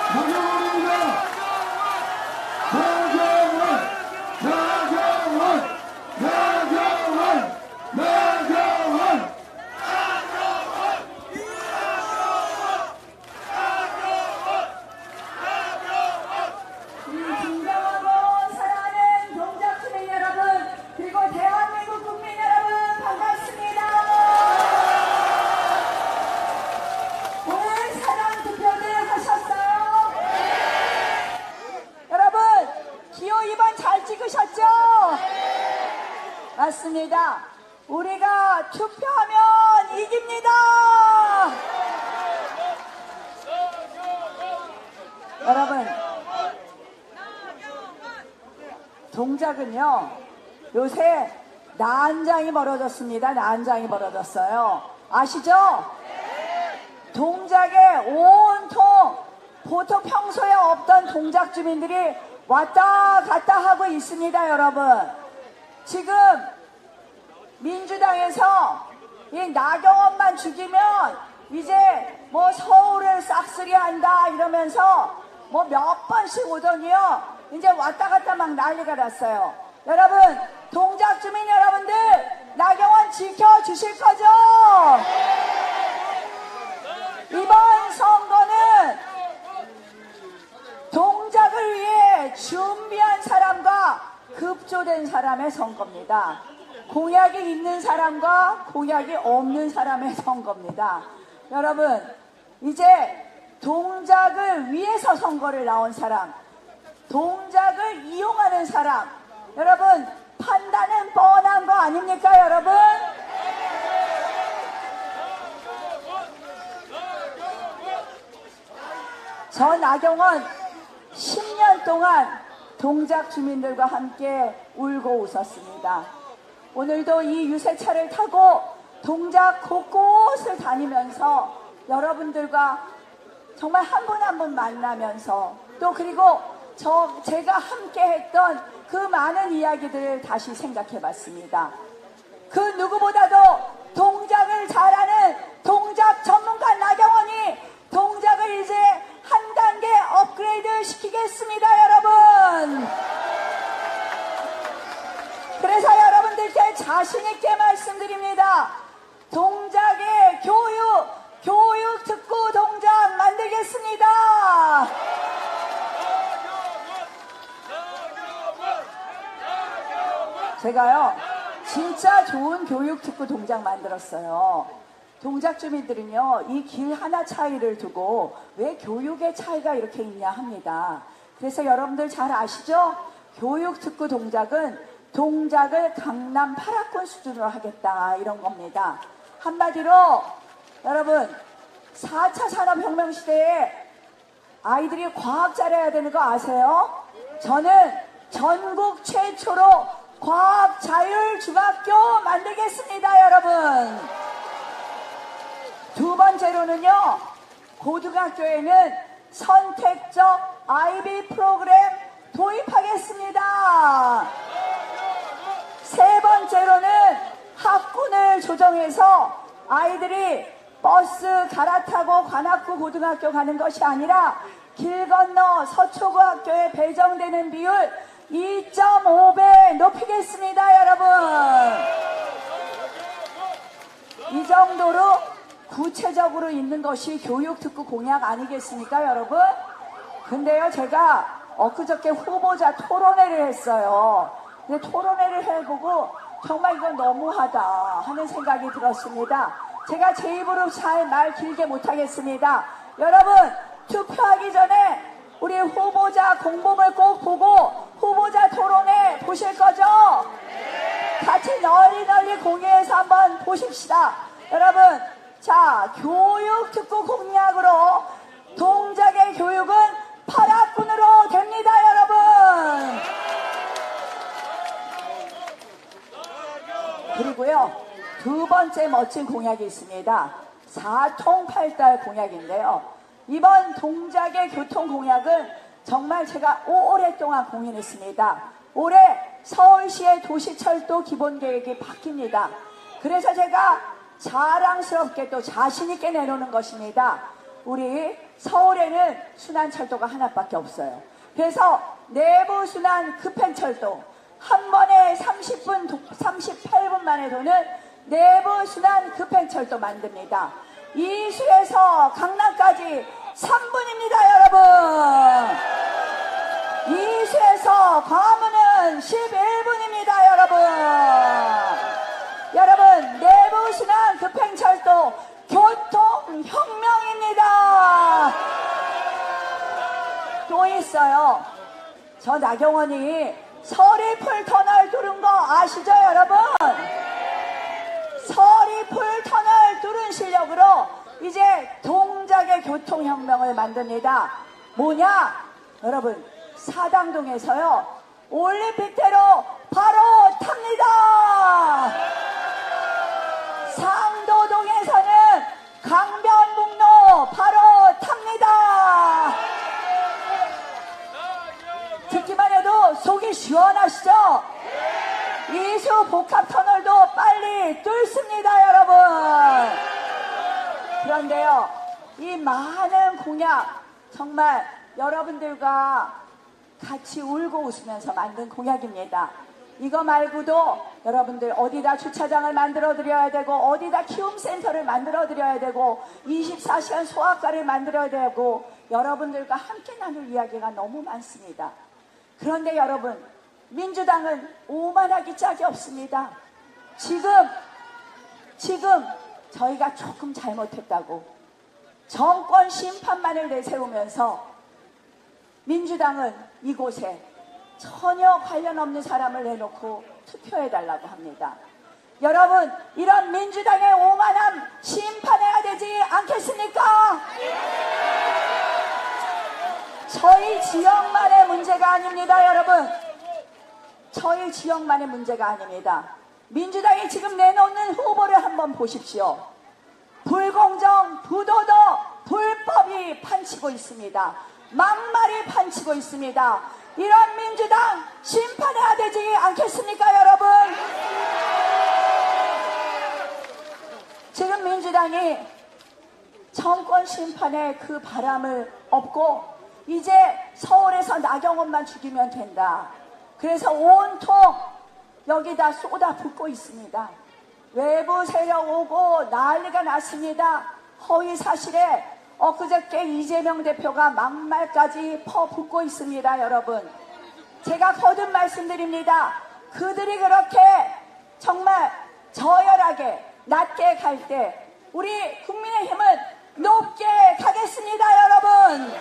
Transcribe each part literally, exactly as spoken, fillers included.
나경원입니다. 나경원, 나경원, 나경원, 나경원. 우리 존경하고 사랑하는 동작주민 여러분, 그리고 대한민국 국민 여러분, 반갑습니다. 오늘 사전투표들 하셨어요? 네. 여러분, 기호 이 번 잘 찍으셨죠? 네. 맞습니다. 우리가 투표하면 이깁니다. 여러분, 동작은요, 요새 난장이 벌어졌습니다. 난장이 벌어졌어요. 아시죠? 동작에 온통 보통 평소에 없던 동작 주민들이 왔다 갔다 하고 있습니다. 여러분, 지금 민주당에서 이 나경원만 죽이면 이제 뭐 서울을 싹쓸이 한다 이러면서 뭐 몇 번씩 오더니요, 이제 왔다 갔다 막 난리가 났어요. 여러분, 동작 주민 여러분들, 나경원 지켜주실 거죠? 이번 선거는 동작을 위해 준비한 사람과 급조된 사람의 선거입니다. 공약이 있는 사람과 공약이 없는 사람의 선거입니다. 여러분, 이제 동작을 위해서 선거를 나온 사람, 동작을 이용하는 사람, 여러분, 판단은 뻔한 거 아닙니까, 여러분? 저 나경원 십 년 동안 동작 주민들과 함께 울고 웃었습니다. 오늘도 이 유세차를 타고 동작 곳곳을 다니면서 여러분들과 정말 한 분 한 분 만나면서, 또 그리고 저 제가 함께 했던 그 많은 이야기들을 다시 생각해 봤습니다. 그 누구보다도 동작을 잘하는 동작 전문가 나경원이 동작을 이제 한 단계 업그레이드 시키겠습니다, 여러분. 그래서 여러분들께 자신있게 말씀드립니다. 동작의 교육, 교육 특구 동작 만들겠습니다. 제가요, 진짜 좋은 교육 특구 동작 만들었어요. 동작 주민들은요, 이 길 하나 차이를 두고 왜 교육의 차이가 이렇게 있냐 합니다. 그래서 여러분들 잘 아시죠? 교육 특구 동작은 동작을 강남 팔 학군 수준으로 하겠다, 이런 겁니다. 한마디로 여러분, 사 차 산업혁명 시대에 아이들이 과학 잘해야 되는 거 아세요? 저는 전국 최초로 과학 자율 중학교 만들겠습니다, 여러분. 두 번째로는요, 고등학교에는 선택적 아이비 프로그램 도입하겠습니다. 세 번째로는 학군을 조정해서 아이들이 버스 갈아타고 관악구 고등학교 가는 것이 아니라 길 건너 서초구학교에 배정되는 비율 이 점 오 배 높이겠습니다, 여러분. 이 정도로 구체적으로 있는 것이 교육특구 공약 아니겠습니까, 여러분? 근데요, 제가 엊그저께 후보자 토론회를 했어요. 근데 토론회를 해보고 정말 이건 너무하다 하는 생각이 들었습니다. 제가 제 입으로 잘 말 길게 못하겠습니다. 여러분, 투표하기 전에 우리 후보자 공보물 꼭 보고 후보자 토론회 보실 거죠? 같이 널리 널리 공유해서 한번 보십시다. 여러분, 자, 교육 특구 공약으로 동작의 교육은 팔 학군으로 됩니다, 여러분. 그리고요, 두 번째 멋진 공약이 있습니다. 사통팔달 공약인데요. 이번 동작의 교통 공약은 정말 제가 오랫동안 고민했습니다. 올해 서울시의 도시철도 기본계획이 바뀝니다. 그래서 제가 자랑스럽게 또 자신있게 내놓는 것입니다. 우리 서울에는 순환철도가 하나밖에 없어요. 그래서 내부 순환 급행철도 한 번에 삼십 분, 삼십팔 분 만에 도는 내부 순환 급행철도 만듭니다. 이수에서 강남까지 삼 분입니다, 여러분. 이수에서 광화문은 십일 분입니다, 여러분. 여러분, 내부 순환 급행철도 교통혁명입니다. 또 있어요. 저 나경원이 서리풀 터널 뚫은 거 아시죠, 여러분? 서리풀 터널 뚫은 실력으로 이제 동작의 교통혁명을 만듭니다. 뭐냐? 여러분, 사당동에서요, 올림픽대로 바로 탑니다. 상도동에서는 강변북로 바로 탑니다. 듣기만 해도 속이 시원하시죠? 이수 복합터널도 빨리 뚫습니다, 여러분. 그런데요, 이 많은 공약, 정말 여러분들과 같이 울고 웃으면서 만든 공약입니다. 이거 말고도 여러분들 어디다 주차장을 만들어 드려야 되고, 어디다 키움센터를 만들어 드려야 되고, 이십사 시간 소아과를 만들어야 되고, 여러분들과 함께 나눌 이야기가 너무 많습니다. 그런데 여러분, 민주당은 오만하기 짝이 없습니다. 지금 지금 저희가 조금 잘못했다고 정권 심판만을 내세우면서 민주당은 이곳에 전혀 관련 없는 사람을 내놓고 투표해달라고 합니다. 여러분, 이런 민주당의 오만함 심판해야 되지 않겠습니까? 저희 지역만의 문제가 아닙니다, 여러분. 저희 지역만의 문제가 아닙니다. 민주당이 지금 내놓는 후보를 한번 보십시오. 불공정, 부도덕, 불법이 판치고 있습니다. 막말이 판치고 있습니다. 이런 민주당 심판해야 되지 않겠습니까, 여러분? 지금 민주당이 정권 심판의 그 바람을 업고 이제 서울에서 나경원만 죽이면 된다. 그래서 온통 여기다 쏟아붓고 있습니다. 외부 세력 오고 난리가 났습니다. 허위 사실에 엊그저께 이재명 대표가 막말까지 퍼붓고 있습니다, 여러분. 제가 거듭 말씀드립니다. 그들이 그렇게 정말 저열하게 낮게 갈 때 우리 국민의힘은 높게 가겠습니다, 여러분.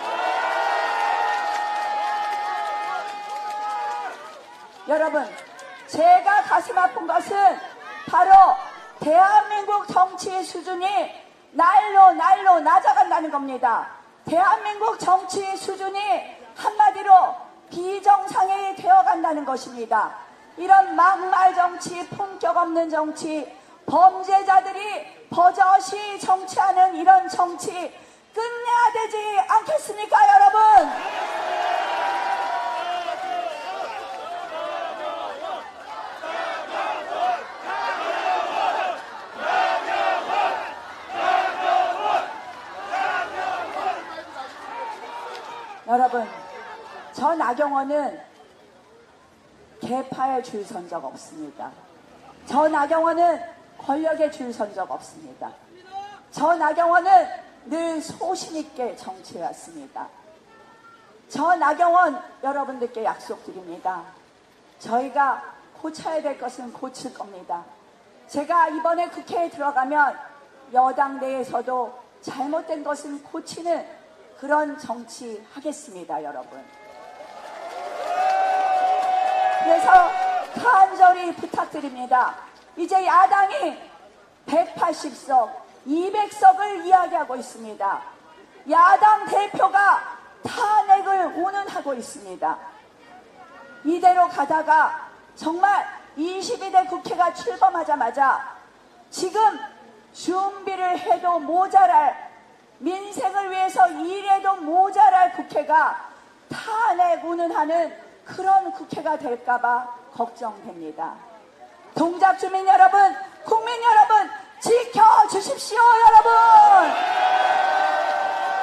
여러분, 제가 가슴 아픈 것은 바로 대한민국 정치의 수준이 날로 날로 낮아간다는 겁니다. 대한민국 정치의 수준이 한마디로 비정상이 되어간다는 것입니다. 이런 막말 정치, 품격 없는 정치, 범죄자들이 버젓이 정치하는 이런 정치 끝내야 되지 않겠습니까, 여러분? 여러분, 저 나경원은 개파에 줄 선 적 없습니다. 저 나경원은 권력에 줄 선 적 없습니다. 저 나경원은 늘 소신 있게 정치해왔습니다. 저 나경원 여러분들께 약속드립니다. 저희가 고쳐야 될 것은 고칠 겁니다. 제가 이번에 국회에 들어가면 여당 내에서도 잘못된 것은 고치는 그런 정치 하겠습니다, 여러분. 그래서 간절히 부탁드립니다. 이제 야당이 백팔십 석, 이백 석을 이야기하고 있습니다. 야당 대표가 탄핵을 운운하고 있습니다. 이대로 가다가 정말 이십이 대 국회가 출범하자마자 지금 준비를 해도 모자랄, 민생을 위해서 일해도 모자랄 국회가 탄핵 운운하는 그런 국회가 될까봐 걱정됩니다. 동작 주민 여러분, 국민 여러분, 지켜주십시오, 여러분!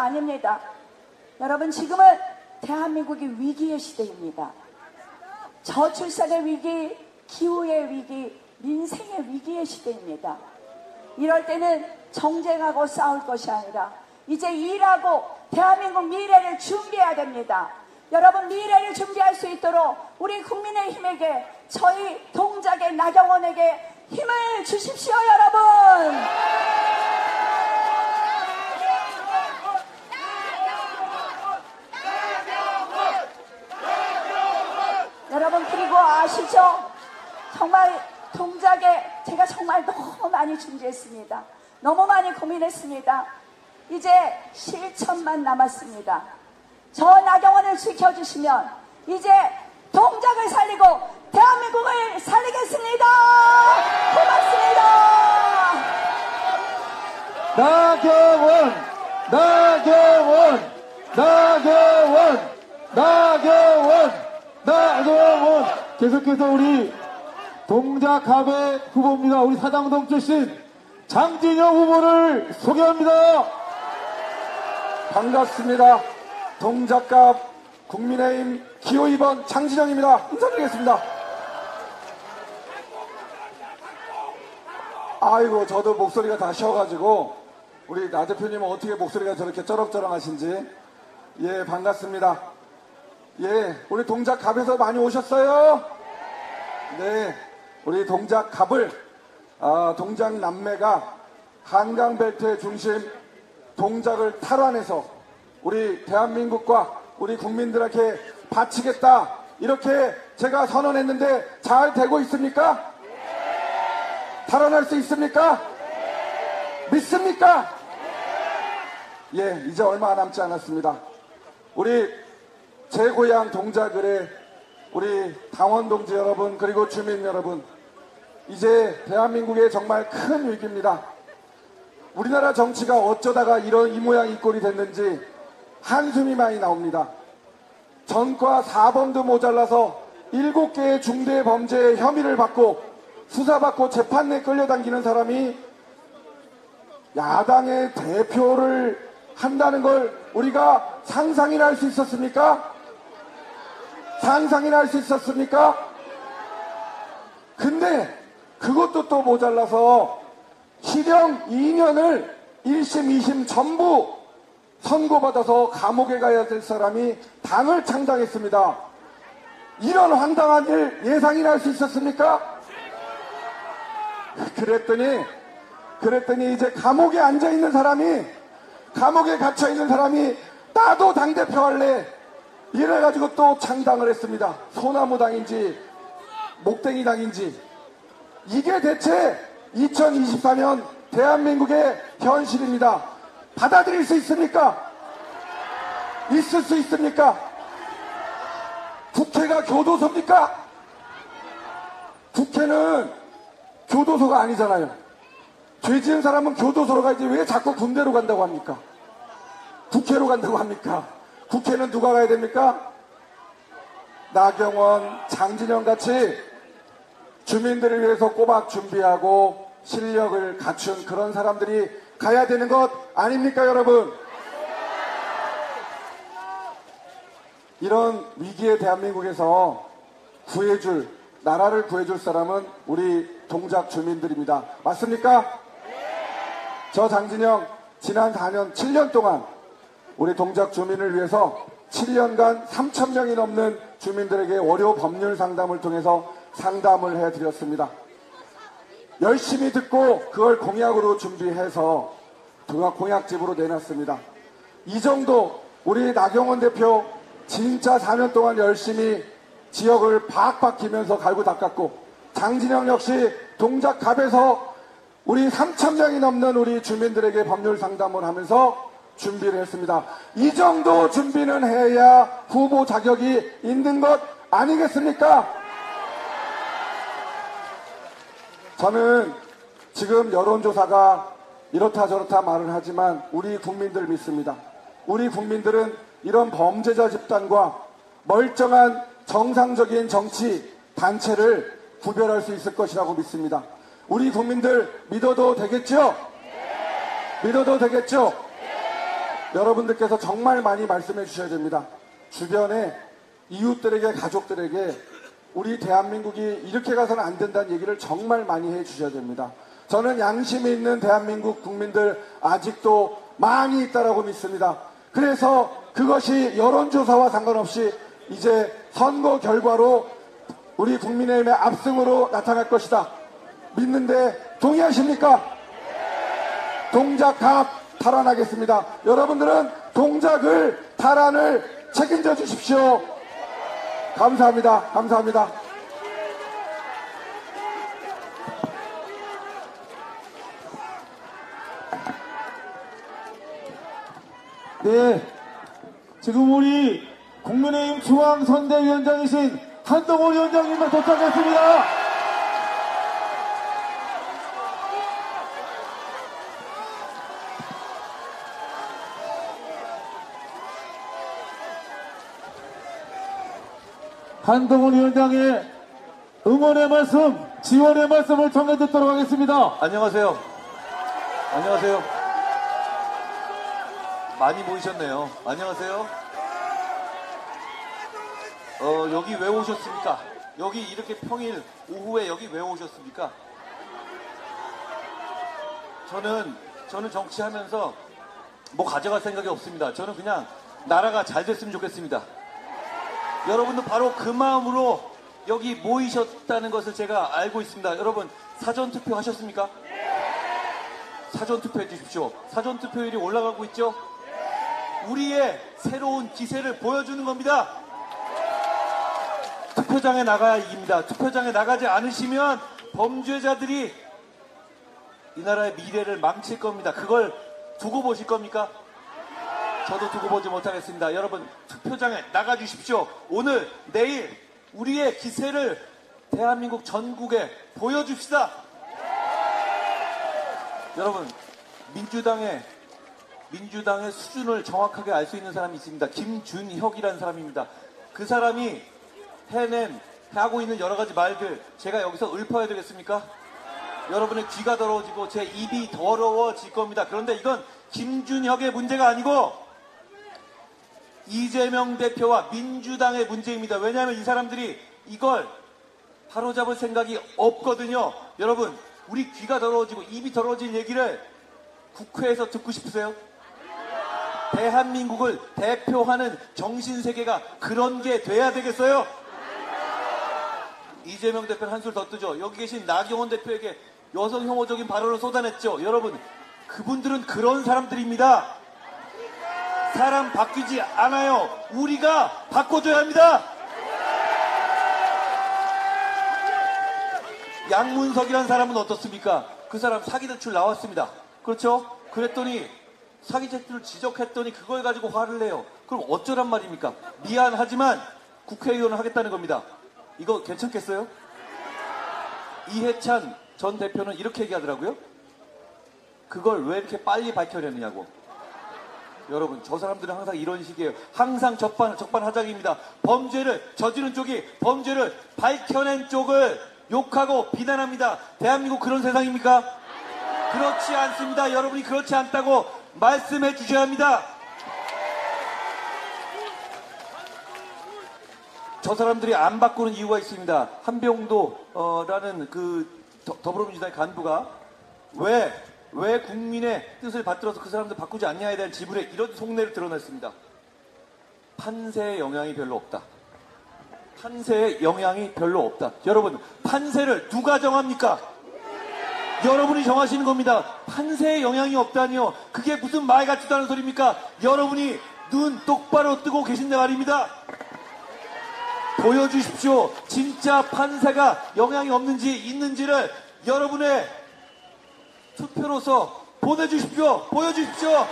아닙니다. 여러분, 지금은 대한민국이 위기의 시대입니다. 저출산의 위기, 기후의 위기, 민생의 위기의 시대입니다. 이럴 때는 정쟁하고 싸울 것이 아니라 이제 일하고 대한민국 미래를 준비해야 됩니다. 여러분, 미래를 준비할 수 있도록 우리 국민의힘에게, 저희 동작의 나경원에게 힘을 주십시오, 여러분. 여러분, 그리고 아시죠? 정말 동작에 제가 정말 너무 많이 준비했습니다. 너무 많이 고민했습니다. 이제 실천만 남았습니다. 저 나경원을 지켜주시면 이제 동작을 살리고 대한민국을 살리겠습니다. 고맙습니다. 나경원, 나경원, 나경원, 나경원, 나경원. 계속해서 우리 동작갑의 후보입니다. 우리 사당동 출신 장진영 후보를 소개합니다. 반갑습니다. 동작갑 국민의힘 기호 이 번 장진영입니다. 인사드리겠습니다. 아이고, 저도 목소리가 다 쉬어가지고 우리 나 대표님은 어떻게 목소리가 저렇게 쩌렁쩌렁하신지. 예, 반갑습니다. 예, 우리 동작갑에서 많이 오셨어요? 네, 우리 동작갑을 아, 동작 남매가 한강벨트의 중심 동작을 탈환해서 우리 대한민국과 우리 국민들에게 바치겠다, 이렇게 제가 선언했는데 잘 되고 있습니까? 탈환할 수 있습니까? 믿습니까? 예, 이제 얼마 남지 않았습니다. 우리 제 고향 동작을에 우리 당원 동지 여러분, 그리고 주민 여러분, 이제 대한민국에 정말 큰 위기입니다. 우리나라 정치가 어쩌다가 이런 이 모양 이 꼴이 됐는지 한숨이 많이 나옵니다. 전과 사범도 모자라서 일곱 개의 중대 범죄의 혐의를 받고 수사받고 재판에 끌려당기는 사람이 야당의 대표를 한다는 걸 우리가 상상이나 할 수 있었습니까? 상상이나 할 수 있었습니까? 근데 그것도 또 모자라서 실형 이 년을 일 심, 이 심 전부 선고받아서 감옥에 가야 될 사람이 당을 창당했습니다. 이런 황당한 일 예상이나 할 수 있었습니까? 그랬더니 그랬더니 이제 감옥에 앉아있는 사람이, 감옥에 갇혀있는 사람이 나도 당대표 할래, 이래가지고 또 창당을 했습니다. 소나무당인지 목댕이당인지. 이게 대체 이천이십사 년 대한민국의 현실입니다. 받아들일 수 있습니까? 있을 수 있습니까? 국회가 교도소입니까? 국회는 교도소가 아니잖아요. 죄 지은 사람은 교도소로 가야지 왜 자꾸 군대로 간다고 합니까? 국회로 간다고 합니까? 국회는 누가 가야 됩니까? 나경원, 장진영 같이 주민들을 위해서 꼬박 준비하고 실력을 갖춘 그런 사람들이 가야 되는 것 아닙니까, 여러분? 이런 위기의 대한민국에서 구해줄, 나라를 구해줄 사람은 우리 동작 주민들입니다. 맞습니까? 저 장진영 지난 사 년, 칠 년 동안 우리 동작 주민을 위해서 칠 년간 삼천 명이 넘는 주민들에게 월요 법률 상담을 통해서 상담을 해드렸습니다. 열심히 듣고 그걸 공약으로 준비해서 공약집으로 내놨습니다. 이 정도 우리 나경원 대표 진짜 사 년 동안 열심히 지역을 박박 기면서 갈고 닦았고, 장진영 역시 동작갑에서 우리 삼천 명이 넘는 우리 주민들에게 법률 상담을 하면서 준비를 했습니다. 이 정도 준비는 해야 후보 자격이 있는 것 아니겠습니까? 저는 지금 여론조사가 이렇다 저렇다 말을 하지만 우리 국민들 믿습니다. 우리 국민들은 이런 범죄자 집단과 멀쩡한 정상적인 정치 단체를 구별할 수 있을 것이라고 믿습니다. 우리 국민들 믿어도 되겠죠? 믿어도 되겠죠? 여러분들께서 정말 많이 말씀해 주셔야 됩니다. 주변에 이웃들에게, 가족들에게 우리 대한민국이 이렇게 가서는 안 된다는 얘기를 정말 많이 해 주셔야 됩니다. 저는 양심이 있는 대한민국 국민들 아직도 많이 있다라고 믿습니다. 그래서 그것이 여론조사와 상관없이 이제 선거 결과로 우리 국민의힘의 압승으로 나타날 것이다. 믿는데 동의하십니까? 동작갑 탈환하겠습니다. 여러분들은 동작을 탈환을 책임져 주십시오. 감사합니다. 감사합니다. 네, 지금 우리 국민의힘 중앙선대위원장이신 한동훈 위원장님만 도착했습니다. 한동훈 위원장의 응원의 말씀, 지원의 말씀을 전해 듣도록 하겠습니다. 안녕하세요. 안녕하세요. 많이 모이셨네요. 안녕하세요. 어, 여기 왜 오셨습니까? 여기 이렇게 평일 오후에 여기 왜 오셨습니까? 저는, 저는 정치하면서 뭐 가져갈 생각이 없습니다. 저는 그냥 나라가 잘 됐으면 좋겠습니다. 여러분도 바로 그 마음으로 여기 모이셨다는 것을 제가 알고 있습니다. 여러분, 사전투표 하셨습니까? 사전투표 해주십시오. 사전투표율이 올라가고 있죠? 우리의 새로운 기세를 보여주는 겁니다. 투표장에 나가야 이깁니다. 투표장에 나가지 않으시면 범죄자들이 이 나라의 미래를 망칠 겁니다. 그걸 두고 보실 겁니까? 저도 두고 보지 못하겠습니다. 여러분, 투표장에 나가주십시오. 오늘, 내일 우리의 기세를 대한민국 전국에 보여줍시다. 여러분, 민주당의 민주당의 수준을 정확하게 알 수 있는 사람이 있습니다. 김준혁이라는 사람입니다. 그 사람이 해낸, 하고 있는 여러 가지 말들 제가 여기서 읊어야 되겠습니까? 여러분의 귀가 더러워지고 제 입이 더러워질 겁니다. 그런데 이건 김준혁의 문제가 아니고 이재명 대표와 민주당의 문제입니다. 왜냐하면 이 사람들이 이걸 바로잡을 생각이 없거든요. 여러분, 우리 귀가 더러워지고 입이 더러워질 얘기를 국회에서 듣고 싶으세요? 대한민국을 대표하는 정신세계가 그런 게 돼야 되겠어요? 이재명 대표는 한술 더 뜨죠. 여기 계신 나경원 대표에게 여성 혐오적인 발언을 쏟아냈죠. 여러분, 그분들은 그런 사람들입니다. 사람 바뀌지 않아요. 우리가 바꿔줘야 합니다. 양문석이라는 사람은 어떻습니까? 그 사람 사기 대출 나왔습니다. 그렇죠? 그랬더니 사기 대출을 지적했더니 그걸 가지고 화를 내요. 그럼 어쩌란 말입니까? 미안하지만 국회의원을 하겠다는 겁니다. 이거 괜찮겠어요? 이해찬 전 대표는 이렇게 얘기하더라고요. 그걸 왜 이렇게 빨리 밝혀내느냐고. 여러분, 저 사람들은 항상 이런 식이에요. 항상 적반, 적반하장입니다. 범죄를 저지른 쪽이 범죄를 밝혀낸 쪽을 욕하고 비난합니다. 대한민국 그런 세상입니까? 그렇지 않습니다. 여러분이 그렇지 않다고 말씀해 주셔야 합니다. 저 사람들이 안 바꾸는 이유가 있습니다. 한병도라는 그 더, 더불어민주당의 간부가 왜, 왜 국민의 뜻을 받들어서 그 사람들 바꾸지 않냐에 대한 지불에 이런 속내를 드러냈습니다. 판세의 영향이 별로 없다. 판세의 영향이 별로 없다. 여러분, 판세를 누가 정합니까? 여러분이 정하시는 겁니다. 판세의 영향이 없다니요. 그게 무슨 말 같지도 않은 소리입니까? 여러분이 눈 똑바로 뜨고 계신데 말입니다. 보여주십시오. 진짜 판세가 영향이 없는지 있는지를 여러분의 투표로서 보내주십시오. 보여주십시오.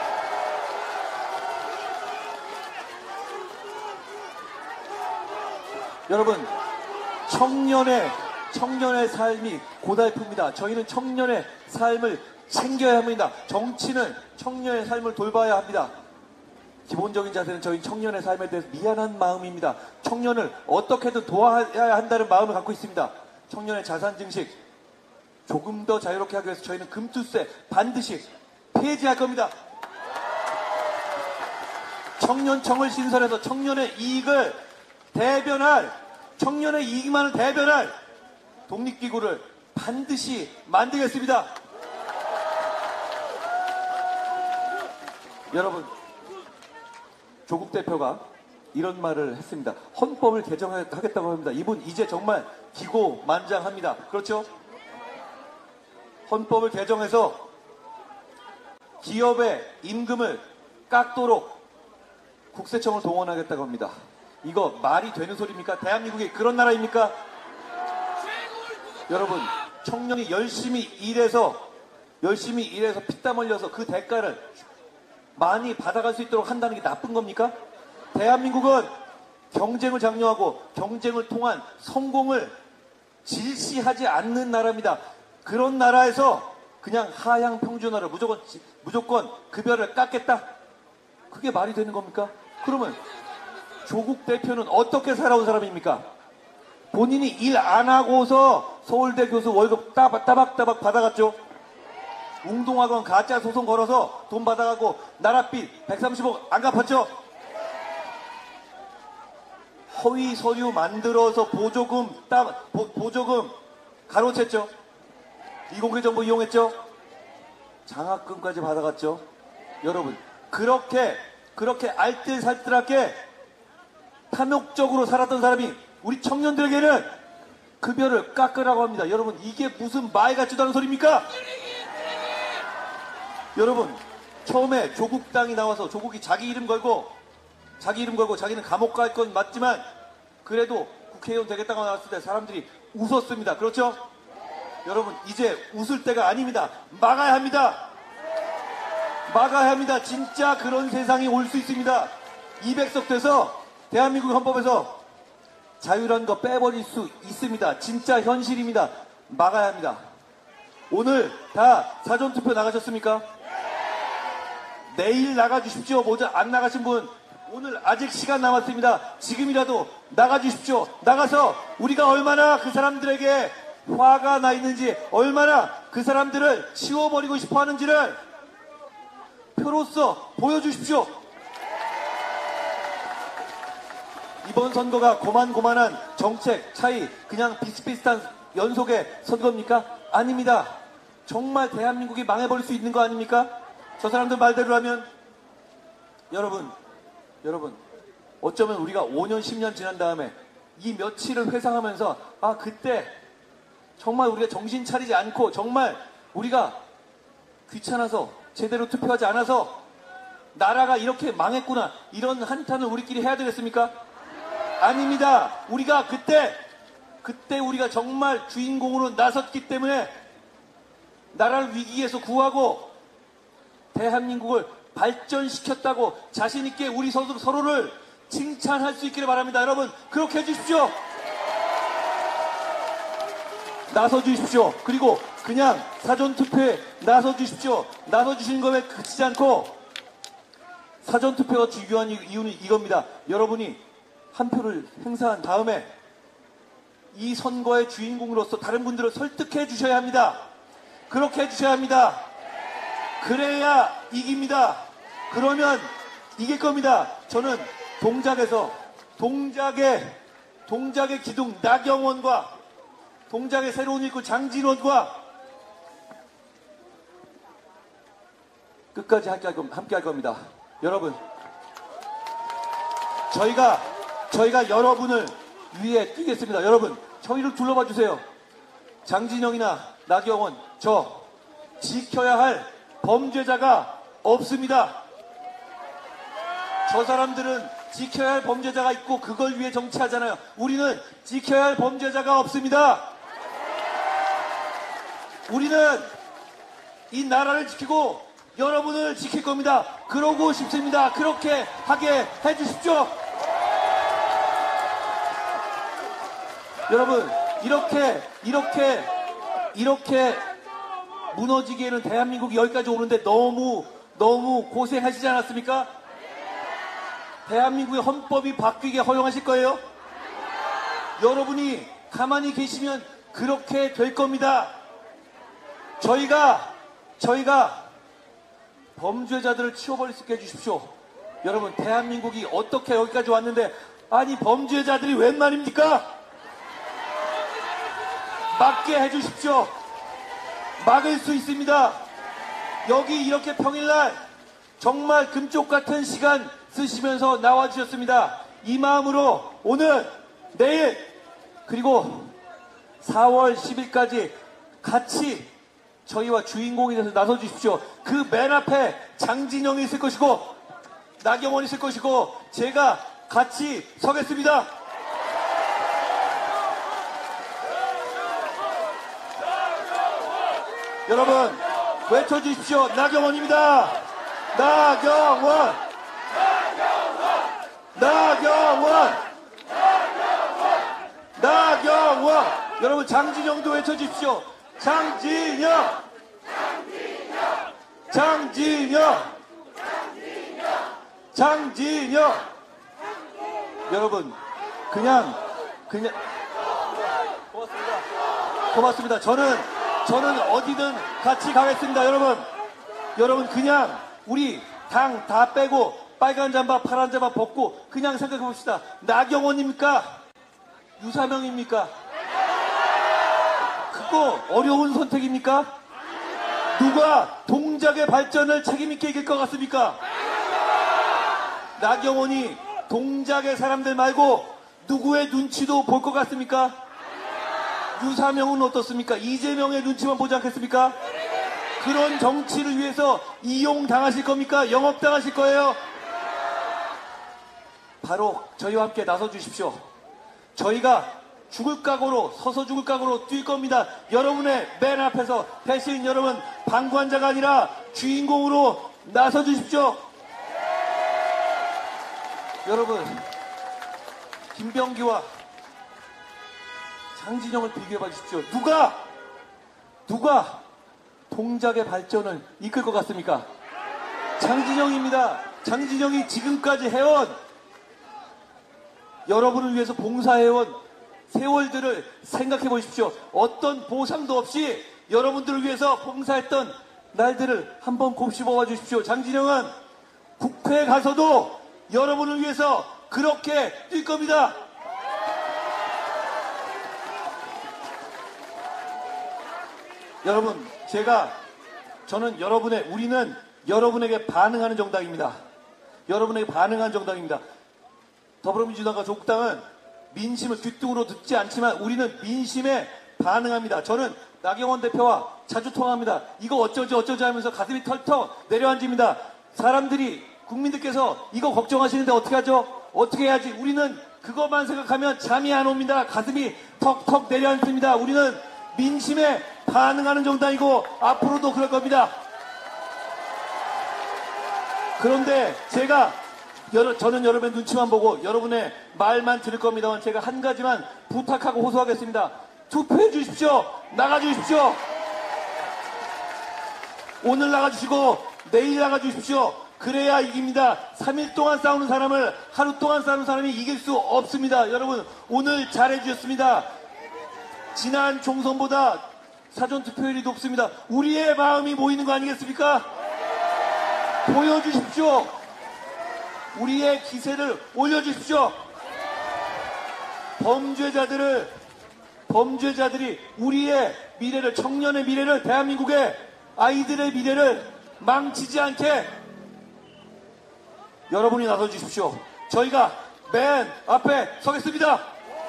여러분, 청년의 청년의 삶이 고달픕니다. 저희는 청년의 삶을 챙겨야 합니다. 정치는 청년의 삶을 돌봐야 합니다. 기본적인 자세는 저희 청년의 삶에 대해서 미안한 마음입니다. 청년을 어떻게든 도와야 한다는 마음을 갖고 있습니다. 청년의 자산 증식 조금 더 자유롭게 하기 위해서 저희는 금투세 반드시 폐지할 겁니다. 청년청을 신설해서 청년의 이익을 대변할, 청년의 이익만을 대변할 독립기구를 반드시 만들겠습니다. 여러분, 조국 대표가 이런 말을 했습니다. 헌법을 개정하겠다고 합니다. 이분 이제 정말 기고만장합니다. 그렇죠? 헌법을 개정해서 기업의 임금을 깎도록 국세청을 동원하겠다고 합니다. 이거 말이 되는 소리입니까? 대한민국이 그런 나라입니까? 여러분, 청년이 열심히 일해서 열심히 일해서 피땀 흘려서 그 대가를 많이 받아갈 수 있도록 한다는 게 나쁜 겁니까? 대한민국은 경쟁을 장려하고 경쟁을 통한 성공을 질시하지 않는 나라입니다. 그런 나라에서 그냥 하향 평준화를 무조건 무조건 급여를 깎겠다? 그게 말이 되는 겁니까? 그러면 조국 대표는 어떻게 살아온 사람입니까? 본인이 일 안 하고서 서울대 교수 월급 따박, 따박따박 받아갔죠. 웅동학원 가짜 소송 걸어서 돈 받아가고 나라빚 백삼십억 안 갚았죠. 허위 서류 만들어서 보조금 따, 보, 보조금 가로챘죠. 이공개 정보 이용했죠. 장학금까지 받아갔죠. 여러분, 그렇게 그렇게 알뜰살뜰하게 탐욕적으로 살았던 사람이 우리 청년들에게는 급여를 깎으라고 합니다. 여러분, 이게 무슨 말 같지도 않은 소리입니까? 여러분, 처음에 조국 땅이 나와서 조국이 자기 이름 걸고 자기 이름 걸고 자기는 감옥 갈 건 맞지만 그래도 국회의원 되겠다고 나왔을 때 사람들이 웃었습니다. 그렇죠? 여러분, 이제 웃을 때가 아닙니다. 막아야 합니다. 막아야 합니다. 진짜 그런 세상이 올 수 있습니다. 이백 석 돼서 대한민국 헌법에서 자유라는 거 빼버릴 수 있습니다. 진짜 현실입니다. 막아야 합니다. 오늘 다 사전투표 나가셨습니까? 내일 나가주십시오. 모자 안 나가신 분 오늘 아직 시간 남았습니다. 지금이라도 나가주십시오. 나가서 우리가 얼마나 그 사람들에게 화가 나 있는지, 얼마나 그 사람들을 치워버리고 싶어 하는지를 표로서 보여주십시오. 이번 선거가 고만고만한 정책 차이, 그냥 비슷비슷한 연속의 선거입니까? 아닙니다. 정말 대한민국이 망해버릴 수 있는 거 아닙니까? 저 사람들 말대로라면. 여러분, 여러분, 어쩌면 우리가 오 년, 십 년 지난 다음에 이 며칠을 회상하면서 아, 그때 정말 우리가 정신 차리지 않고 정말 우리가 귀찮아서 제대로 투표하지 않아서 나라가 이렇게 망했구나, 이런 한탄을 우리끼리 해야 되겠습니까? 아닙니다. 우리가 그때 그때 우리가 정말 주인공으로 나섰기 때문에 나라를 위기에서 구하고 대한민국을 발전시켰다고 자신있게 우리 서로, 서로를 칭찬할 수 있기를 바랍니다. 여러분, 그렇게 해주십시오. 나서주십시오. 그리고 그냥 사전투표에 나서주십시오. 나서주시는 것에 그치지 않고, 사전투표가 중요한 이유는 이겁니다. 여러분이 한 표를 행사한 다음에 이 선거의 주인공으로서 다른 분들을 설득해 주셔야 합니다. 그렇게 해주셔야 합니다. 그래야 이깁니다. 그러면 이길 겁니다. 저는 동작에서 동작의 동작의 기둥 나경원과 동작의 새로운 일꾼 장진원과 끝까지 함께 할, 함께 할 겁니다. 여러분, 저희가 저희가 여러분을 위해 뛰겠습니다. 여러분, 저희를 둘러봐 주세요. 장진영이나 나경원, 저 지켜야 할 범죄자가 없습니다. 저 사람들은 지켜야 할 범죄자가 있고 그걸 위해 정치하잖아요. 우리는 지켜야 할 범죄자가 없습니다. 우리는 이 나라를 지키고 여러분을 지킬 겁니다. 그러고 싶습니다. 그렇게 하게 해주십시오. 여러분, 이렇게 이렇게 이렇게 무너지기에는 대한민국이 여기까지 오는데 너무 너무 고생하시지 않았습니까? 대한민국의 헌법이 바뀌게 허용하실 거예요? 여러분이 가만히 계시면 그렇게 될 겁니다. 저희가 저희가 범죄자들을 치워버릴 수 있게 해주십시오. 여러분, 대한민국이 어떻게 여기까지 왔는데, 아니, 범죄자들이 웬 말입니까? 막게 해주십시오. 막을 수 있습니다. 여기 이렇게 평일날 정말 금쪽 같은 시간 쓰시면서 나와주셨습니다. 이 마음으로 오늘, 내일, 그리고 사월 십일까지 같이 저희와 주인공이 돼서 나서주십시오. 그 맨 앞에 장진영이 있을 것이고 나경원이 있을 것이고 제가 같이 서겠습니다. 여러분 외쳐주십시오. 나경원입니다. 나경원 나경원 나경원. 여러분 장진영도 외쳐주십시오. 장진영 장진영 장진영. 여러분 그냥 그냥 고맙습니다. 고맙습니다. 저는 저는 어디든 같이 가겠습니다. 여러분 여러분 그냥 우리 당 다 빼고 빨간 잠바 파란 잠바 벗고 그냥 생각해 봅시다. 나경원입니까? 유사명입니까? 그거 어려운 선택입니까? 누가 동작의 발전을 책임있게 이길 것 같습니까? 나경원이 동작의 사람들 말고 누구의 눈치도 볼 것 같습니까? 유사명은 어떻습니까? 이재명의 눈치만 보지 않겠습니까? 그런 정치를 위해서 이용당하실 겁니까? 영업당하실 거예요? 바로 저희와 함께 나서주십시오. 저희가 죽을 각오로 서서 죽을 각오로 뛸 겁니다. 여러분의 맨 앞에서 대신 여러분 방관자가 아니라 주인공으로 나서주십시오. 여러분 김병기와 장진영을 비교해봐 주십시오. 누가 누가 동작의 발전을 이끌 것 같습니까? 장진영입니다. 장진영이 지금까지 해온 여러분을 위해서 봉사해온 세월들을 생각해 보십시오. 어떤 보상도 없이 여러분들을 위해서 봉사했던 날들을 한번 곱씹어봐 주십시오. 장진영은 국회에 가서도 여러분을 위해서 그렇게 뛸 겁니다. 여러분 제가 저는 여러분의 우리는 여러분에게 반응하는 정당입니다. 여러분에게 반응하는 정당입니다. 더불어민주당과 조국당은 민심을 귓등으로 듣지 않지만 우리는 민심에 반응합니다. 저는 나경원 대표와 자주 통화합니다. 이거 어쩌지 어쩌지 하면서 가슴이 털떡 내려앉습니다. 사람들이 국민들께서 이거 걱정하시는데 어떻게 하죠? 어떻게 해야지? 우리는 그것만 생각하면 잠이 안 옵니다. 가슴이 턱턱 내려앉습니다. 우리는 민심에 반응하는 정당이고 앞으로도 그럴 겁니다. 그런데 제가 여러, 저는 여러분의 눈치만 보고 여러분의 말만 들을 겁니다만 제가 한 가지만 부탁하고 호소하겠습니다. 투표해 주십시오. 나가 주십시오. 오늘 나가 주시고 내일 나가 주십시오. 그래야 이깁니다. 삼 일 동안 싸우는 사람을 하루 동안 싸우는 사람이 이길 수 없습니다. 여러분 오늘 잘해 주셨습니다. 지난 총선보다 사전투표율이 높습니다. 우리의 마음이 모이는 거 아니겠습니까? 보여주십시오. 우리의 기세를 올려주십시오. 범죄자들을 범죄자들이 우리의 미래를 청년의 미래를 대한민국의 아이들의 미래를 망치지 않게 여러분이 나서주십시오. 저희가 맨 앞에 서겠습니다.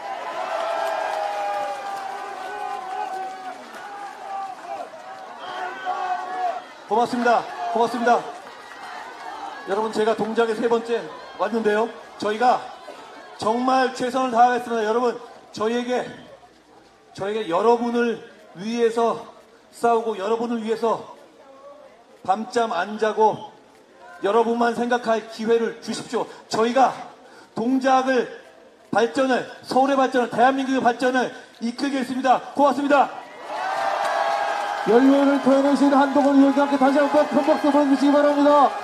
고맙습니다. 고맙습니다. 여러분 제가 동작의 세 번째 왔는데요. 저희가 정말 최선을 다하겠습니다. 여러분 저희에게 저에게 여러분을 위해서 싸우고 여러분을 위해서 밤잠 안 자고 여러분만 생각할 기회를 주십시오. 저희가 동작을 발전을 서울의 발전을 대한민국의 발전을 이끌겠습니다. 고맙습니다. 연료를 토해내신 한동훈 의원님께 다시 한번 큰 박수 보내주시기 바랍니다.